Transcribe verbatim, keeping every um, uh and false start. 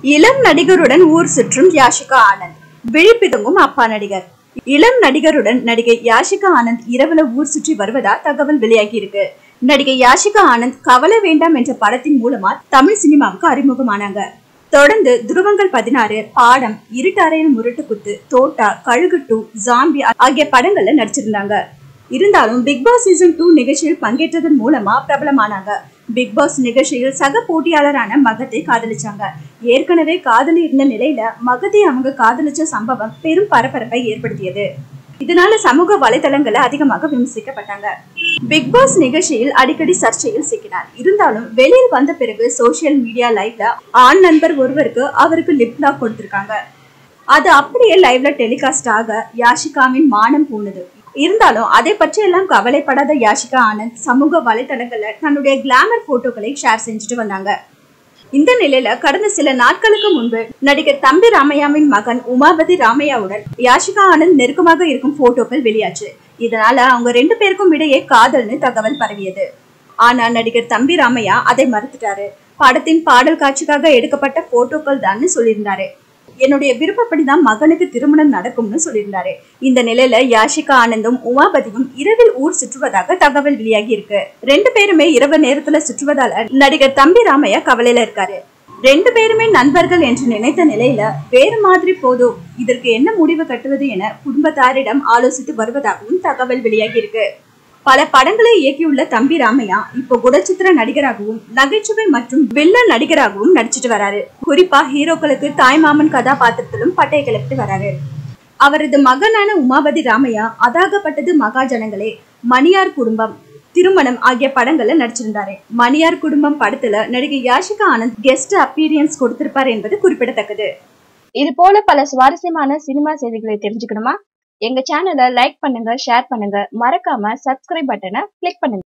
இளம் நடிகருடன் ஊர் சுற்றும் யாஷிகா ஆனந்த். விழிப்பிதுங்கும் அப்பா நடிகர். இளம் நடிகருடன் நடிகை யாஷிகா ஆனந்த் இரவுல ஊர் சுற்றி வருவதா தகவல் வெளியாகி இருக்கு. நடிகை யாஷிகா ஆனந்த் கவலை வேண்டாம் என்ற படத்தின் மூலமா தமிழ் சினிமாவுக்கு அறிமுகமானாங்க. தொடர்ந்து துருவங்கள் பதினாறு, பாடம், இருட்டறையில் முரட்டு குத்து, தோட்டா, கழுகு டூ, ஜாம்பி ஆகிய படங்கள்ல நடிச்சிருந்தாங்க. இருந்தாலும் பிக் பாஸ் சீசன் டூ நிகழ்ச்சியில் பங்கேற்றதன் மூலமா பிரபலமானாங்க. பிக் பாஸ் நிகழ்ச்சியில் சக போட்டியாளரான மகத்தை காதலிச்சாங்க. ஏற்கனவே காதலி இருந்த நிலையில மகத்தை அவங்க காதலிச்ச சம்பவம் பெரும் பரபரப்பை ஏற்படுத்தியது. இதனால சமூக வலைதளங்களை அதிகமாக விமர்சிக்கப்பட்டாங்க. பிக் பாஸ் நிகழ்ச்சியில் அடிக்கடி சர்ச்சையில் சிக்கினார். இருந்தாலும் வெளியில் வந்த பிறகு சோசியல் மீடியா லைவ்ல ஆண் நண்பர் ஒருவருக்கு அவருக்கு லிப் லாக் கொடுத்திருக்காங்க. அது அப்படியே லைவ்ல டெலிகாஸ்ட் ஆக யாஷிகாவின் மானம் போனது. இருந்தாலும் அதை பற்றி எல்லாம் கவலைப்படாத யாஷிகா ஆனந்த் சமூக வலைதளங்கள்ல தன்னுடைய கிளாமர் போட்டோக்களை ஷேர் செஞ்சுட்டு வந்தாங்க. இந்த நிலையில கடந்த சில நாட்களுக்கு முன்பு நடிகர் தம்பி ராமையாவின் மகன் உமாபதி ராமையாவுடன் யாஷிகா ஆனந்த் நெருக்கமாக இருக்கும் போட்டோக்கள் வெளியாச்சு. இதனால அவங்க ரெண்டு பேருக்கும் இடையே காதல்னு தகவல் பரவியது. ஆனா நடிகர் தம்பி ராமையா அதை மறுத்துட்டாரு. படத்தின் பாடல் காட்சிக்காக எடுக்கப்பட்ட போட்டோக்கள் தான் சொல்லியிருந்தாரு. என்னுடைய விருப்பப்படிதான் மகனுக்கு திருமணம் நடக்கும்னு சொல்லியிருந்தாரு. இந்த நிலையில யாஷிகா ஆனந்தும் உமாபதியும் இரவில் ஊர் சுற்றுவதாக தகவல் வெளியாகி இருக்கு. ரெண்டு பேருமே இரவு நேரத்துல சுற்றுவதால நடிகர் தம்பி ராமையா கவலையில இருக்காரு. ரெண்டு பேருமே நண்பர்கள் என்று நினைத்த நிலையில வேறு மாதிரி போதும், இதற்கு என்ன முடிவு கட்டுவது என குடும்பத்தாரிடம் ஆலோசித்து வருவதாகவும் தகவல் வெளியாகி இருக்கு. பல படங்களை இயக்கியுள்ள தம்பி ராமையா இப்போ குணச்சித்திர நடிகராகவும் நகைச்சுவை மற்றும் வில்லன் நடிகராகவும் நடிச்சிட்டு வராரு. குறிப்பா ஹீரோக்களுக்கு தாய்மாமன் கதாபாத்திரத்திலும் பட்டை கிளப்பிட்டு வராரு. அவரது மகனான உமாபதி ராமையா அதாகப்பட்டது மகாஜனங்களே, மணியார் குடும்பம், திருமணம் ஆகிய படங்கள்ல நடிச்சிருந்தாரு. மணியார் குடும்பம் படத்துல நடிகை யாஷிகா ஆனந்த் கெஸ்ட் அப்பீரியன்ஸ் கொடுத்திருப்பார் என்பது குறிப்பிடத்தக்கது. இது போல பல சுவாரஸ்யமான சினிமா செய்திகளை தெரிஞ்சுக்கணுமா? எங்க சேனலை லைக் பண்ணுங்க, ஷேர் பண்ணுங்க, மறக்காம சப்ஸ்கிரைப் பட்டனை கிளிக் பண்ணுங்க.